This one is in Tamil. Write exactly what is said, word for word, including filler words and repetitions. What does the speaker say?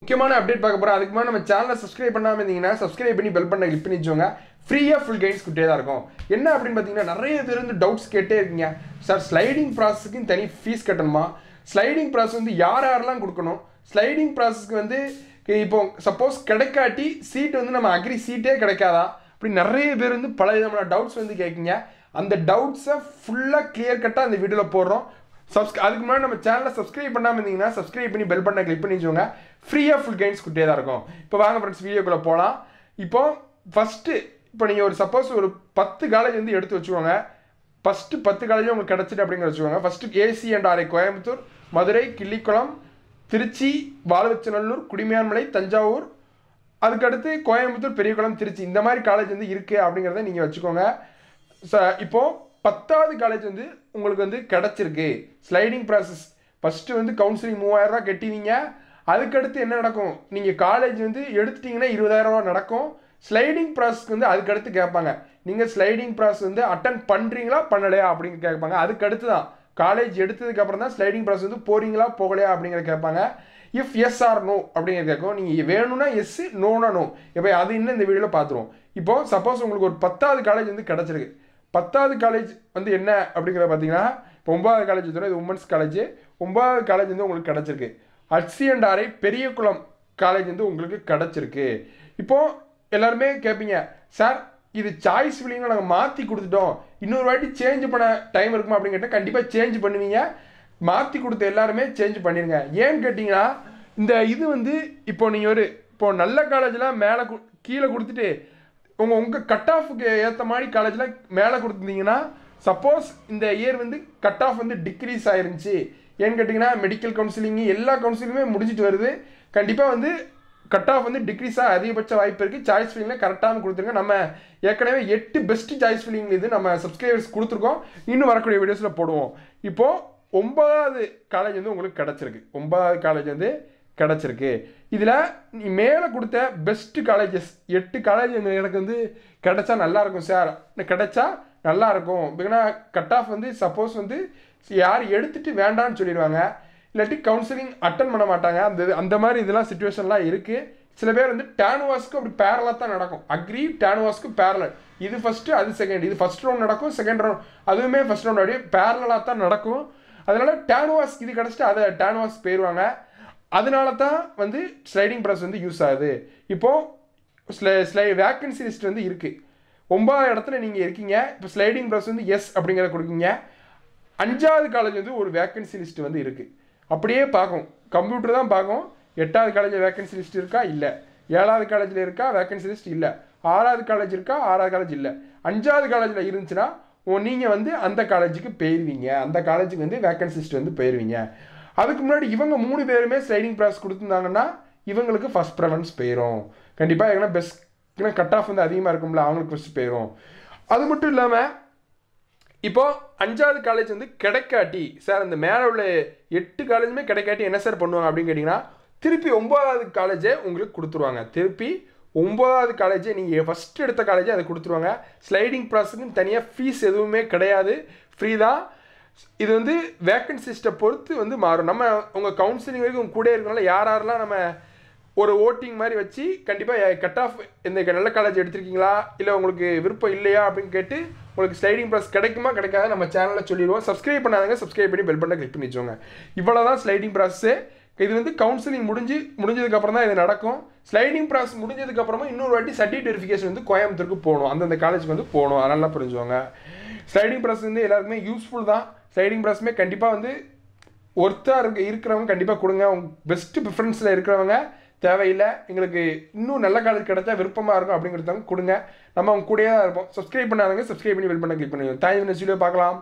முக்கியமான அப்டேட் பார்க்க போகிறோம். அதுக்கு முன்னாடி நம்ம சேனலை சப்ஸ்கிரைப் பண்ணாமல் இருந்தீங்கன்னா சப்ஸ்கிரைப் பண்ணி பெல் பண்ண கிளிக் பண்ணி வச்சுக்கோங்க. ஃப்ரீயாக ஃபுல் கைட்ஸ் கிட்டே தான் இருக்கும். என்ன அப்படின்னு பார்த்தீங்கன்னா நிறைய பேர் வந்து டவுட்ஸ் கேட்டே இருக்கீங்க. சார் ஸ்லைடிங் ப்ராசஸ்க்குன்னு தனி ஃபீஸ் கட்டணுமா? ஸ்லைடிங் ப்ராசஸ் வந்து யார் யாரெல்லாம் கொடுக்கணும்? ஸ்லைடிங் ப்ராசஸ்க்கு வந்து இப்போ சப்போஸ் கிடைக்காட்டி சீட் வந்து நம்ம அக்ரி சீட்டே கிடைக்காதா? அப்படி நிறைய பேர் வந்து பல விதமான டவுட்ஸ் வந்து கேட்குங்க. அந்த டவுட்ஸை ஃபுல்லாக கிளியர் கட்டாக அந்த வீடியோவில் போடுறோம். சப்ஸ்க் அதுக்கு முன்னாடி நம்ம சேனலை சப்ஸ்கிரைப் பண்ணாமல் இருந்தீங்கன்னா சப்ஸ்கிரைப் பண்ணி பெல் பண்ண கிளிக் பண்ணி வச்சுக்கோங்க. ஃப்ரீயாக ஃபுல் கைட்ஸ் கிட்டே தான் இருக்கும். இப்போ வாங்க ஃப்ரெண்ட்ஸ் வீடியோக்குள்ளே போகலாம். இப்போ ஃபஸ்ட்டு இப்போ நீங்கள் ஒரு சப்போஸ் ஒரு பத்து காலேஜ் வந்து எடுத்து வச்சுக்கோங்க. ஃபஸ்ட்டு பத்து காலேஜும் உங்களுக்கு கிடச்சிட்டு அப்படிங்கிற வச்சுக்கோங்க. First AC and RI Coimbatore, Madurai, Killikulam, Trichy, Vazhavachanallur, Kudimiyanmalai, Thanjavur, அதுக்கடுத்து கோயம்புத்தூர், பெரியகுளம், திருச்சி, இந்த மாதிரி காலேஜ் வந்து இருக்குது அப்படிங்கிறத நீங்கள் வச்சுக்கோங்க. ச இப்போது பத்தாவது காலேஜ் வந்து உங்களுக்கு வந்து கிடச்சிருக்கு. ஸ்லைடிங் ப்ராசஸ் ஃபஸ்ட்டு வந்து கவுன்சிலிங் மூவாயிரம் ரூபா கட்டினீங்க. அதுக்கடுத்து என்ன நடக்கும்? நீங்கள் காலேஜ் வந்து எடுத்துட்டிங்கன்னா இருபதாயிரம் ரூபா நடக்கும். ஸ்லைடிங் ப்ராசஸ்க்கு வந்து அதுக்கடுத்து கேட்பாங்க, நீங்கள் ஸ்லைடிங் ப்ராசஸ் வந்து அட்டன் பண்ணுறீங்களா பண்ணலையா அப்படின்னு கேட்பாங்க. அதுக்கடுத்து தான் காலேஜ் எடுத்ததுக்கப்புறம் தான் ஸ்லைடிங் ப்ராசஸ் வந்து போகிறீங்களா போகலையா அப்படிங்கிறத கேட்பாங்க. இஃப் எஸ் ஆர் நோ அப்படிங்கிறது கேட்கும். நீங்கள் வேணும்னா எஸ், நோனா நோ. இப்போ அது இன்னும் இந்த வீடியோவில் பார்த்துருவோம். இப்போது சப்போஸ் உங்களுக்கு ஒரு பத்தாவது காலேஜ் வந்து கிடச்சிருக்கு. பத்தாவது காலேஜ் வந்து என்ன அப்படிங்கிறத பார்த்தீங்கன்னா இப்போ ஒன்பதாவது காலேஜ் வந்து இது உமன்ஸ் காலேஜ். ஒன்பதாவது காலேஜ் வந்து உங்களுக்கு கிடச்சிருக்கு. ஹச்சி அண்ட் ஆர்ஐ பெரியகுளம் காலேஜ் வந்து உங்களுக்கு கிடச்சிருக்கு. இப்போது எல்லாருமே கேட்பீங்க, சார் இது சாய்ஸ் ஃபில்லிங்கை நாங்கள் மாற்றி கொடுத்துட்டோம், இன்னொரு வாட்டி சேஞ்ச் பண்ண டைம் இருக்குமா அப்படின்னு கேட்டால் கண்டிப்பாக சேஞ்ச் பண்ணுவீங்க. மாற்றி கொடுத்த எல்லாருமே சேஞ்ச் பண்ணிடுங்க. ஏன்னு கேட்டிங்கன்னா இந்த இது வந்து இப்போ நீங்கள் ஒரு இப்போ நல்ல காலேஜெலாம் மேலே கீழே கொடுத்துட்டு உங்கள் உங்கள் கட் ஆஃபுக்கு ஏற்ற மாதிரி காலேஜில் மேலே கொடுத்துருந்தீங்கன்னா சப்போஸ் இந்த இயர் வந்து கட் ஆஃப் வந்து டிக்ரீஸ் ஆயிருந்துச்சு. ஏன்னு கேட்டிங்கன்னா மெடிக்கல் கவுன்சிலிங்கு எல்லா கவுன்சிலிங்குமே முடிஞ்சிட்டு வருது. கண்டிப்பாக வந்து கட் ஆஃப் வந்து டிக்ரீஸாக அதிகபட்ச வாய்ப்பு இருக்குது. சாய்ஸ் ஃபில்லிங்கில் கரெக்டாக கொடுத்துருங்க. நம்ம ஏற்கனவே எட்டு பெஸ்ட்டு சாய்ஸ் ஃபில்லிங் இது நம்ம சப்ஸ்கிரைபர்ஸ் கொடுத்துருக்கோம். இன்னும் வரக்கூடிய வீடியோஸில் போடுவோம். இப்போது ஒன்பதாவது காலேஜ் வந்து உங்களுக்கு கிடச்சிருக்கு. ஒன்பதாவது காலேஜ் வந்து கிடச்சிருக்கு. இதில் நீ மேலே கொடுத்த பெஸ்ட்டு காலேஜஸ் எட்டு காலேஜ் எனக்கு வந்து கிடச்சா நல்லாயிருக்கும் சார், கிடச்சா நல்லாயிருக்கும். ஏன்னா கட் ஆஃப் வந்து சப்போஸ் வந்து யார் எடுத்துகிட்டு வேண்டான்னு சொல்லிடுவாங்க, இல்லாட்டி கவுன்சிலிங் அட்டன் பண்ண மாட்டாங்க. அந்த அந்த மாதிரி இதெல்லாம் சுச்சுவேஷன்லாம் இருக்குது. சில பேர் வந்து டேனுவாஸ்க்கு அப்படி பேரலாக தான் நடக்கும். அக்ரி டேனுவாஸ்க்கு பேரலல். இது ஃபஸ்ட்டு அது செகண்ட். இது ஃபஸ்ட் ரவுண்ட் நடக்கும், செகண்ட் ரவுண்ட் அதுவுமே ஃபஸ்ட் ரவுண்ட் அப்படியே பேரலாக தான் நடக்கும். அதனால் டேனுவாஸ் இது கிடச்சிட்டு அதை டேனுவாஸ் போயிடுவாங்க. அதனால தான் வந்து ஸ்லைடிங் ப்ராசஸ் வந்து யூஸ் ஆகுது. இப்போது ஸ்லை ஸ்லை வேக்கன்சி லிஸ்ட் வந்து இருக்குது. ஒன்பதாவது இடத்துல நீங்கள் இருக்கீங்க. இப்போ ஸ்லைடிங் ப்ராசஸ் வந்து எஸ் அப்படிங்கிறத கொடுக்குங்க. அஞ்சாவது காலேஜ் வந்து ஒரு வேக்கன்சி லிஸ்ட் வந்து இருக்குது. அப்படியே பார்க்கும், கம்ப்யூட்டர் தான் பார்க்கும். எட்டாவது காலேஜில் வேக்கன்சி லிஸ்ட் இருக்கா இல்லை, ஏழாவது காலேஜில் இருக்கா வேக்கன்சி லிஸ்ட் இல்லை, ஆறாவது காலேஜ் இருக்கா ஆறாவது காலேஜ் இல்லை, அஞ்சாவது காலேஜில் இருந்துச்சுன்னா நீங்கள் வந்து அந்த காலேஜுக்கு போயிடுவீங்க. அந்த காலேஜுக்கு வந்து வேக்கன்சி லிஸ்ட் வந்து போயிடுவீங்க. அதுக்கு முன்னாடி இவங்க மூணு பேருமே ஸ்லைடிங் ப்ராசஸ் கொடுத்துருந்தாங்கன்னா இவங்களுக்கு ஃபஸ்ட் ப்ரெஃபரன்ஸ் போயிடும். கண்டிப்பாக ஏன்னா பெஸ்ட் ஏன்னா கட் ஆஃப் வந்து அதிகமாக இருக்கும்ல, அவங்களுக்கு ஃபஸ்ட்டு போயிடும். அது மட்டும் இல்லாமல் இப்போது அஞ்சாவது காலேஜ் வந்து கிடைக்காட்டி சார் அந்த மேலே உள்ள எட்டு காலேஜுமே கிடைக்காட்டி என்ன சார் பண்ணுவாங்க அப்படின்னு கேட்டிங்கன்னா திருப்பி ஒன்பதாவது காலேஜே உங்களுக்கு கொடுத்துருவாங்க. திருப்பி ஒன்பதாவது காலேஜே நீங்கள் ஃபஸ்ட்டு எடுத்த காலேஜே அதை கொடுத்துருவாங்க. ஸ்லைடிங் ப்ராசஸ்க்குன்னு தனியாக ஃபீஸ் எதுவுமே கிடையாது, ஃப்ரீ தான். இது வந்து வேக்கன்சி லிஸ்ட்டை பொறுத்து வந்து மாறும். நம்ம உங்கள் கவுன்சிலிங் வரைக்கும் கூட இருக்கனால யார் யாரெல்லாம் நம்ம ஒரு ஓட்டிங் மாதிரி வச்சு கண்டிப்பாக கட் ஆஃப் இந்த நல்ல காலேஜ் எடுத்திருக்கீங்களா இல்லை உங்களுக்கு விருப்பம் இல்லையா அப்படின்னு கேட்டு உங்களுக்கு ஸ்லைடிங் ப்ராசஸ் கிடைக்குமா கிடைக்காத நம்ம சேனலில் சொல்லிடுவோம். சப்ஸ்கிரைப் பண்ணாதங்க, சப்ஸ்கிரைப் பண்ணி பெல் பண்ண கிளிக் பண்ணி வச்சுக்கோங்க. இவ்வளோ தான் ஸ்லைடிங் ப்ராசஸ்ஸு. இது வந்து கவுன்சிலிங் முடிஞ்சு முடிஞ்சதுக்கப்புறம் தான் இது நடக்கும். ஸ்லைடிங் ப்ராசஸ் முடிஞ்சதுக்கப்புறமா இன்னொரு வாட்டி சர்டிஃபிகேட் வெரிஃபிகேஷன் வந்து கோயம்புத்தூருக்கு போகணும், அந்தந்த காலேஜுக்கு வந்து போகணும். அதனால புரிஞ்சுவாங்க. ஸ்லைடிங் ப்ராசஸ் வந்து எல்லாருக்குமே யூஸ்ஃபுல் தான். ஸ்லைடிங் ப்ராசஸ்மே கண்டிப்பாக வந்து ஒர்த்தாக இருக்க இருக்கிறவங்க கண்டிப்பாக கொடுங்க. உங்கள் பெஸ்ட்டு ப்ரிஃபரன்ஸில் இருக்கிறவங்க தேவையில்லை, எங்களுக்கு இன்னும் நல்ல காலேஜ் கிடைச்சா விருப்பமாக இருக்கும் அப்படிங்கிறத கொடுங்க. நம்ம அவங்க கூடயே தான் இருப்போம். சப்ஸ்கிரைப் பண்ணாதவங்க சப்ஸ்கிரைப் பண்ணி பெல் பண்ண கிளிக் பண்ணுங்க. தேங்க்யூ. நெக்ஸ்ட் வீடியோ பார்க்கலாம்.